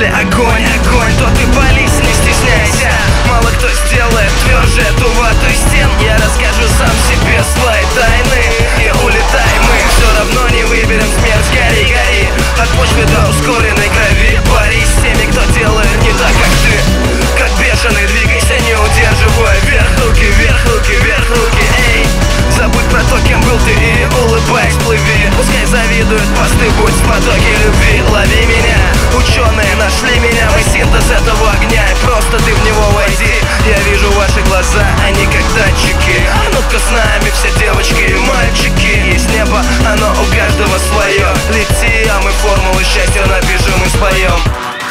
если огонь, огонь, то ты пались, не стесняйся. Мало кто сделает тверже эту вату из стен. Я расскажу сам себе свои тайны, и улетай мы. Все равно не выберем смерть, гори, гори. От почвы до ускоренной крови борись с теми, кто делает не так, как ты. Как бешеный, двигайся, не удерживая. Вверх руки, вверх руки, вверх руки, эй. Забудь про то, кем был ты, и улыбаясь плыви. Пускай завидуют посты, будь в потоке любви. Лови меня, ученые нашли меня. Мы синтез этого огня, и просто ты в него войди. Я вижу ваши глаза, они как датчики. А ну-ка с нами все девочки и мальчики. Есть небо, оно у каждого свое. Лети, а мы формулы счастья напишем и споем.